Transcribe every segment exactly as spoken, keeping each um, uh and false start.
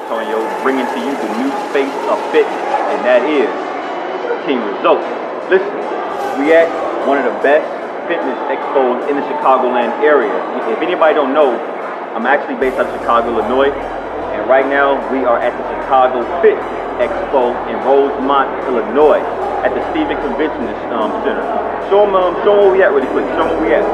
Antonio, bringing to you the new face of fitness, and that is Team Results. Listen, we at one of the best fitness expos in the Chicagoland area. If anybody don't know, I'm actually based out of Chicago, Illinois, and right now we are at the Chicago Fit Expo in Rosemont, Illinois, at the Stephen Convention um, Center. Show them, um, show them where we at really quick. Show them where we at.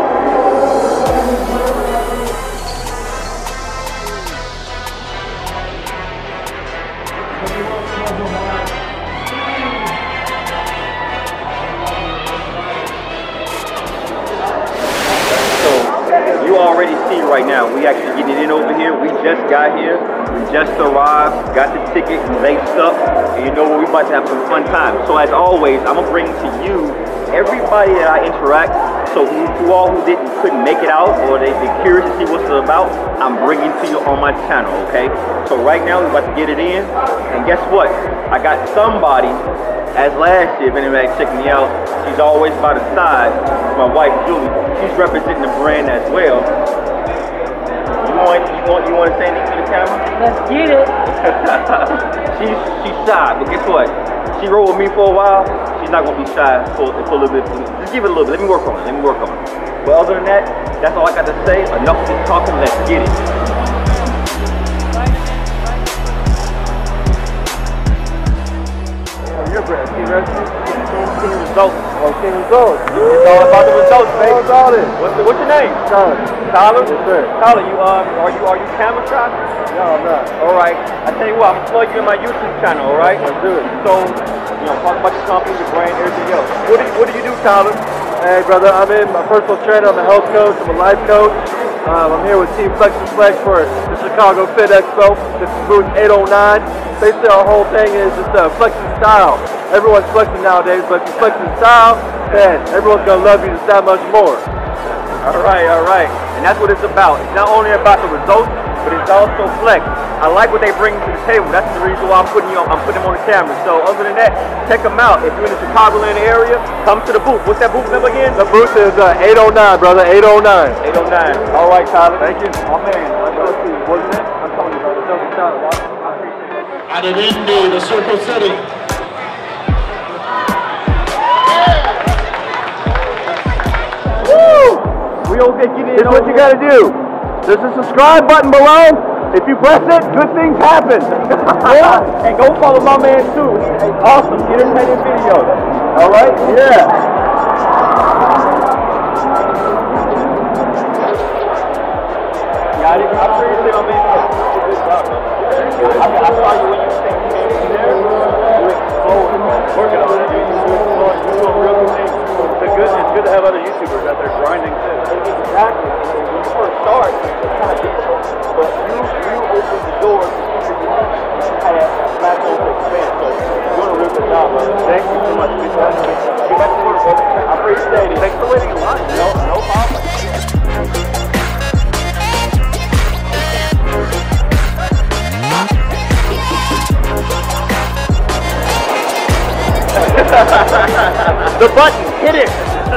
You already see right now, we actually getting it in over here. We just got here, we just arrived, got the ticket laced up, and you know what, we about to have some fun time. So as always, I'm gonna bring to you everybody that I interact. So who, who all who didn't couldn't make it out, or they, they're curious to see what's it about, I'm bringing to you on my channel, okay? So right now we're about to get it in, and guess what? I got somebody, as last year, if anybody check me out, she's always by the side, my wife Julie. She's representing the brand as well. You want, you want, you want to say anything to the camera? Let's get it. she's she's shy, but guess what? She rode with me for a while. She's not gonna be shy for, for a little bit. Just give it a little bit. Let me work on it. Let me work on it. But other than that, that's all I got to say. Enough of this talking. Let's get it. Your brand, Team Rescue? Team Results. Oh, Team Results. It's all about the results, baby. What's all this? What's, the, what's your name? Tyler. Tyler? Yes, sir. Tyler, you um, are you are you camera shy? No, I'm not. All right. I tell you what, I'm gonna plug you in my YouTube channel. All right. Let's do it. So, you know, talk about your company, your brand, everything else. What do you, what do you do, Tyler? Hey, brother, I'm in my personal trainer. I'm a health coach. I'm a life coach. Um, I'm here with Team Flex and Flex for the Chicago Fit Expo. This is booth eight oh nine. Basically, our whole thing is just uh, flexing style. Everyone's flexing nowadays, but if you flex in style, then everyone's gonna love you just that much more. All right, all right. And that's what it's about. It's not only about the results, but it's also flex. I like what they bring to the table. That's the reason why I'm putting you on, I'm putting them on the camera. So other than that, check them out. If you're in the Chicagoland area, come to the booth. What's that booth number again? The booth is uh, eight oh nine, brother. eight oh nine. eight oh nine. All right, Tyler. Thank you. Oh man. What's your name? I'm Tony, brother. Tyler. I appreciate it. At an Indy, the Circle City. Woo! We over there getting in. Here's what you gotta do. There's a subscribe button below. If you press it, good things happen. Yeah. And go follow my man too. He's awesome. Entertaining videos. All right? Yeah. Yeah, I, didn't, I appreciate my man. Good job, man. I, I saw you when you came in there. You exploded. Working on it. You exploded. You're doing real good things. It's good, it's good to have other YouTubers out there grinding too. Exactly. When you first start, it's kind of difficult. But you, you opened the door to had that platform to expand. So you're doing a real good job, brother. Thank you so much. Get back to work, brother. I appreciate it. Thanks for waiting in line. No, no problem. The button, hit it!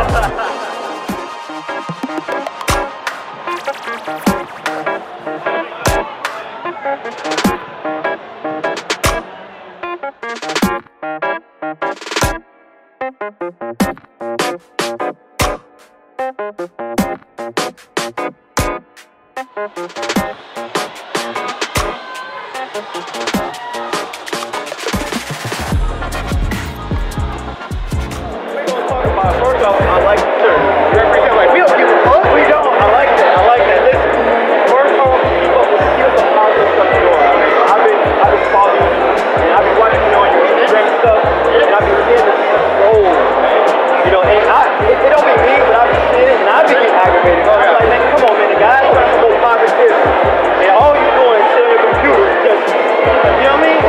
First off, I like the shirt. You every time like, we don't give a fuck. We don't. I like that. I like that. Listen, first off, keep up with keep the positive stuff you're doing. I mean, I've been, I've been following you, and I've been watching you on your Instagram stuff, and I've been seeing this roll. You know, and I, it, it don't be me, but I've been seeing it, and I've been getting aggravated. I'm like, man, come on, man, the guy's trying to promote positivity, and all you're doing is sitting on your computer, just, you know what I mean?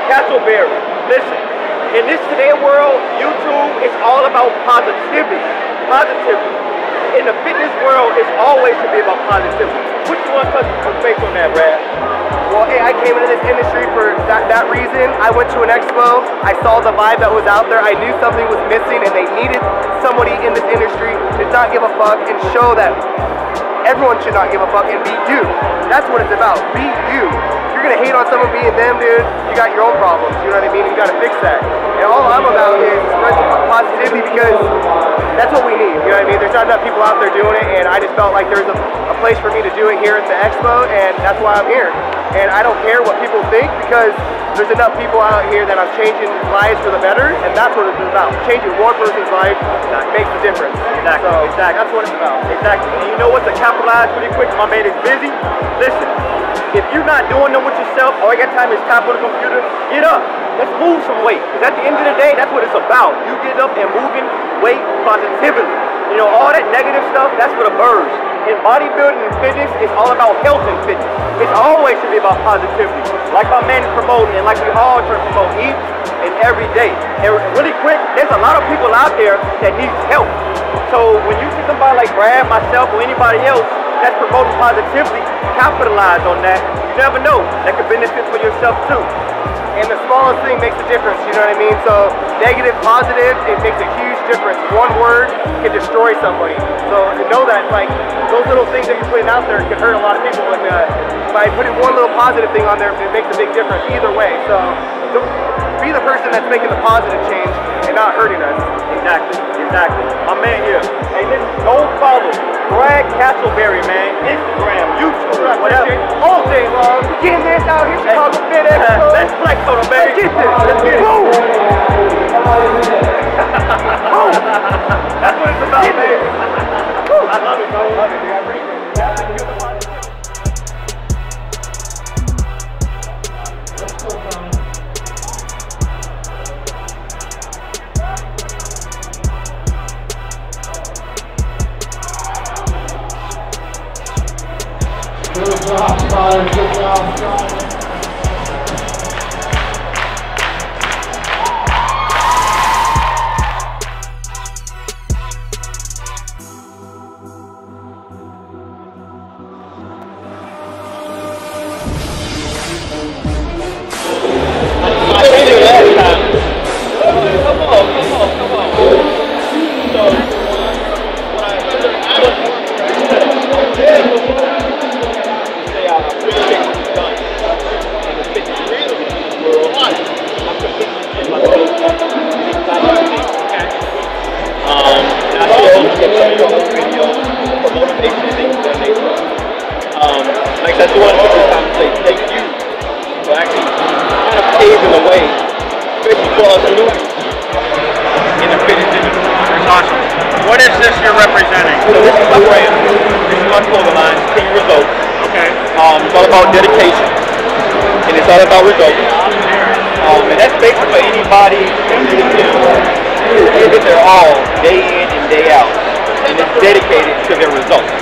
Castleberry. Listen, in this today world, YouTube is all about positivity. Positivity. In the fitness world, it's always to be about positivity. What you want to touch base on that, Brad? Well, hey, I came into this industry for that, that reason. I went to an expo, I saw the vibe that was out there, I knew something was missing and they needed somebody in this industry to not give a fuck and show that everyone should not give a fuck and be you. That's what it's about, be you. If you're gonna hate on someone being them, dude, you got your own problems, you know what I mean? You gotta fix that. And all I'm about is spreading positivity because that's what we need, you know what I mean? There's not enough people out there doing it, and I just felt like there's a, a place for me to do it here at the expo, and that's why I'm here. And I don't care what people think because there's enough people out here that I'm changing lives for the better, and that's what it's about. Changing one person's life makes a difference. Exactly, so exactly. That's what it's about. Exactly. And you know what? To capitalize pretty quick, my man is busy. Listen, if you're not doing them with yourself, all you got time is tap on the computer, get up. Let's move some weight. Because at the end of the day, that's what it's about. You get up and moving weight positively. You know, all that negative stuff, that's for the birds. In bodybuilding and fitness, it's all about health and fitness. It's always should be about positivity. Like my man is promoting, and like we all try to promote each and every day. And really quick, there's a lot of people out there that need help. So when you see somebody like Brad, myself, or anybody else that's promoting positivity, capitalize on that. You never know. That could benefit for yourself too. And the smallest thing makes a difference, you know what I mean? So negative, positive, it makes a huge difference. One word can destroy somebody. So to know that, like, those little things that you're putting out there can hurt a lot of people. And uh, by putting one little positive thing on there, it makes a big difference either way. So be the person that's making the positive change and not hurting us. Exactly, exactly. My man here. Hey, listen, go follow Brad Castleberry, man. Instagram, YouTube, whatever. All day long. We're getting this out here, Chicago Fit Expo. Let's flex on them, baby. Let's get this. Let's get it. Boom. That's what it's about, man. I love it, bro. I love it. I appreciate it. Good job, Scott. Good job, Scott. That's one of the times they take you for actually kind of paving the way, especially for us newbies in the fitness industry. That's awesome. What is this you're representing? So this is my brand. This is my clothing line, King Results. Okay. Um, it's all about dedication, and it's all about results. Um, and that's basically for anybody who's in the gym, who give it their all, day in and day out, and is dedicated to their results.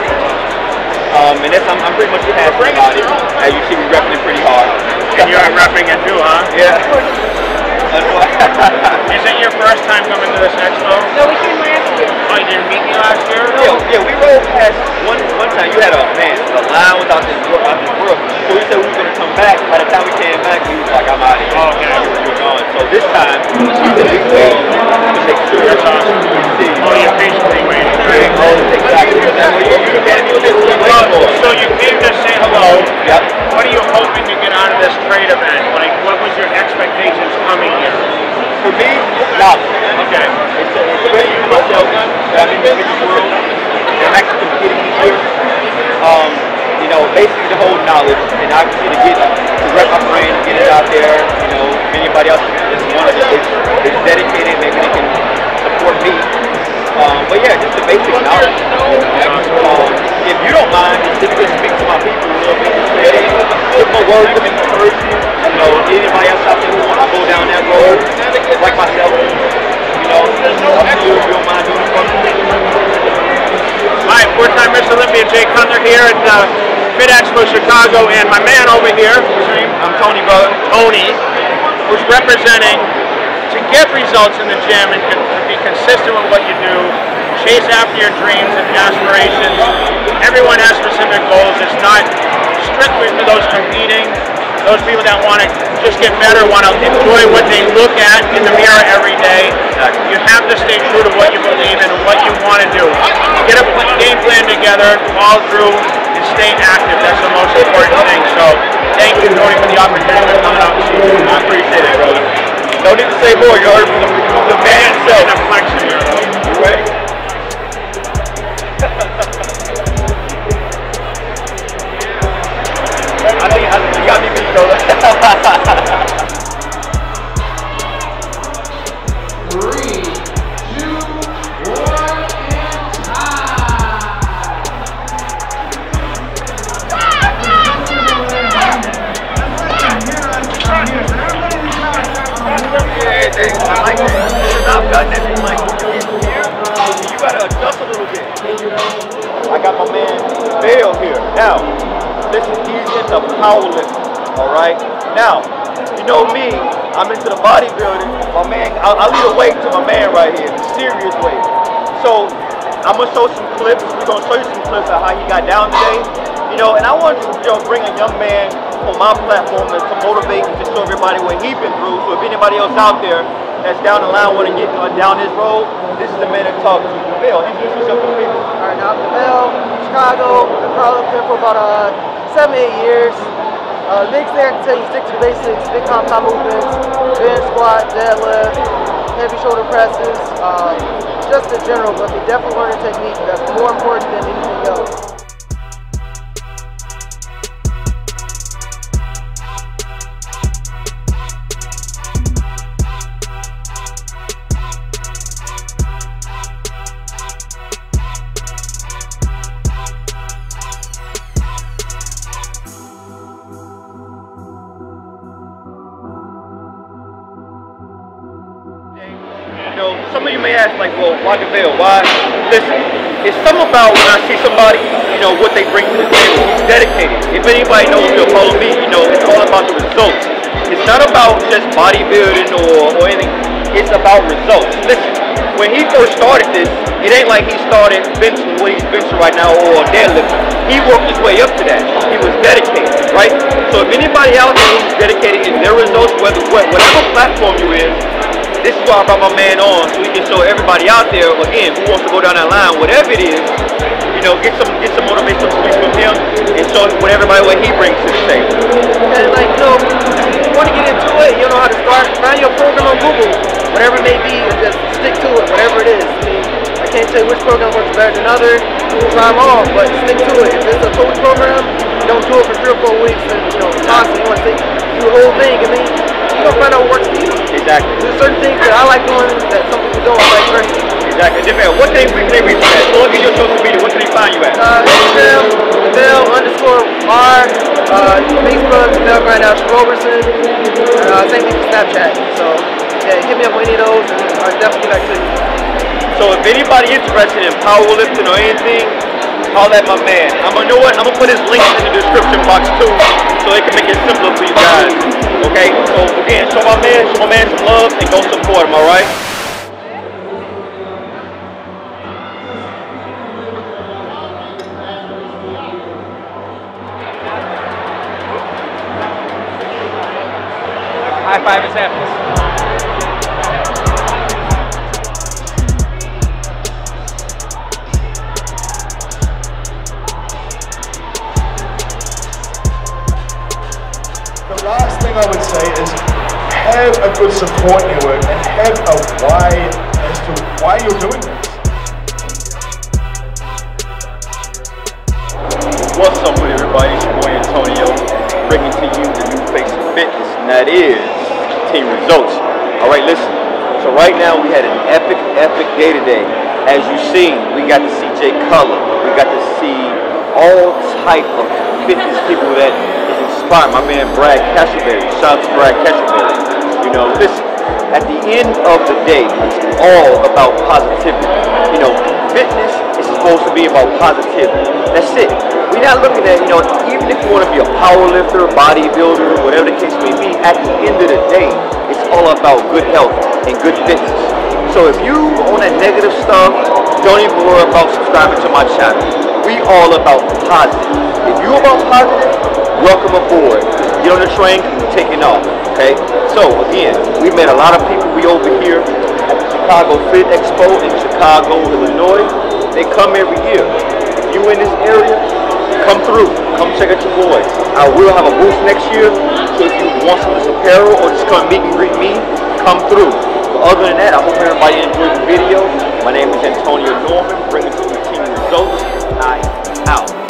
Um, and that's, I'm, I'm pretty much passionate about it. As you see, we're repping it pretty hard. And you're repping it too, huh? Yeah. That's why. Is it your first time coming to this expo? No, we came last year. Oh, you didn't meet me last year? Yeah, yeah, we rolled past one one time. You had a man, the line was out this world, out this world. So we said we were gonna come back. By the time we came back, we was like, I'm out of here. Oh, okay. We were gone. So this time, we said we waited to make sure That's awesome. see. Oh, you're patiently waiting. Oh, exactly. That way you you can't even just wait for it. So you came to say hello. Yep. What are you hoping to get out of this trade event? Like, what was your expectations coming here? For me, knowledge. Okay. It's a, it's a way for myself that I'm in the fitness world. I'm actually competing this year. Um, you know, basically the whole knowledge, and obviously to get to rep my brain, get it out there. You know, if anybody else is one of them is, is dedicated, maybe they can support me. Um, but yeah, just the basic knowledge. Um, if you don't mind, just to speak to my people a little bit, just say, put my words of encouragement. You know, anybody else out there who want to go down that road, like myself, you know, if you don't mind doing it for me. Hi, four-time Mister Olympia Jay Cutler here at uh, Fit Expo Chicago, and my man over here, what's his name? I'm Tony, brother. Tony. who's representing to get results in the gym and to be consistent with what you do, chase after your dreams and aspirations. Everyone has specific goals. It's not strictly for those competing. Those people that want to just get better, want to enjoy what they look at in the mirror every day. You have to stay true to what you believe in and what you want to do. Get a game plan together, follow through, and stay active. That's the most important thing. So thank you, Tony, for the opportunity for coming out and seeing you. I appreciate it, brother. No need to say more. You heard from the, the man himself. The flexion here. You ready? I think, I think you got me beat, brother. Three, two, one, and time. Yeah, they, I like it. I've done that. Like, you gotta adjust a little bit. I got my man Vail here. Now, listen, he's into powerlifting. All right. Now, you know me. I'm into the bodybuilding. My man, I, I lead a weight to my man right here, the serious weight. So I'm gonna show some clips. We're gonna show you some clips of how he got down today. You know, and I want to, you know, bring a young man on my platform to, to motivate and to show everybody what he's been through. So if anybody else out there that's down the line want to get uh, down this road, this is the man to talk to. Vail, introduce yourself to people. All right, now I'm Vail, Chicago. I've been powerlifting for about uh, seven, eight years. Uh, the biggest thing I can tell you, stick to the basics, big compound movements, bench, squat, deadlift, heavy shoulder presses, um, just in general, but they definitely learn a technique that's more important than anything else. You know, some of you may ask, like, well, why Vail? Why? Listen, it's something about when I see somebody, you know, what they bring to the table. He's dedicated. If anybody knows me or follow me, you know, it's all about the results. It's not about just bodybuilding or, or anything. It's about results. Listen, when he first started this, it ain't like he started benching what he's benching right now or deadlifting. He worked his way up to that. He was dedicated, right? So if anybody out there who's dedicated in their results, whether whatever platform you in, this is why I brought my man on, so we can show everybody out there, again, who wants to go down that line, whatever it is, you know, get some get some motivation speaks from him and show what everybody what he brings to the table. And like, you know, if you want to get into it, you know how to start, find your program on Google, whatever it may be, and just stick to it, whatever it is. I mean, I can't tell you which program works better than other, try them all, but stick to it. If it's a coach program, don't do it for three or four weeks and, you know, constantly you want to take, do the whole thing. I mean, you're going to find out what works for you. Exactly. There's certain things that I like doing that some people don't like personally. Exactly. Jamal, what can they, they reach you at? So look at your social media. What can they find you at? Uh, Instagram, Vail underscore R, uh, Facebook, Vail Grindhouse Robertson, uh, same thing for Snapchat. So, yeah, hit me up on any of those and I'll definitely get back to you. So if anybody interested in powerlifting or anything, holler at my man. I'm gonna know what? I'm gonna put his links in the description box too, so it can make it simpler for you guys. Okay? So again, show my man, show my man some love and go support him, alright? High five is happiness. The last thing I would say is have a good support network and have a why as to why you're doing this. What's up with everybody? It's your boy Antonio, bringing to you the new face of fitness, and that is Team Results. Alright, listen. So right now we had an epic, epic day today. As you've seen, we got to see Jay Cutler. We got to see all type of fitness people that my man Brad Castleberry. Shout out to Brad Castleberry. You know, listen, at the end of the day, it's all about positivity. You know, fitness is supposed to be about positivity. That's it. We're not looking at, you know, even And if you want to be a power lifter, bodybuilder, whatever the case may be, at the end of the day, it's all about good health and good fitness. So if you on that negative stuff, don't even worry about subscribing to my channel. We all about positive. If you about positive, welcome aboard. Get on the train, keep taking off. Okay? So again, we met a lot of people. We over here at the Chicago Fit Expo in Chicago, Illinois. They come every year. If you in this area, come through. Come check out your boys. I will have a booth next year. So if you want some of this apparel or just come meet and greet me, come through. But other than that, I hope everybody enjoyed the video. My name is Antonio Norman, bringing to you team results. I out.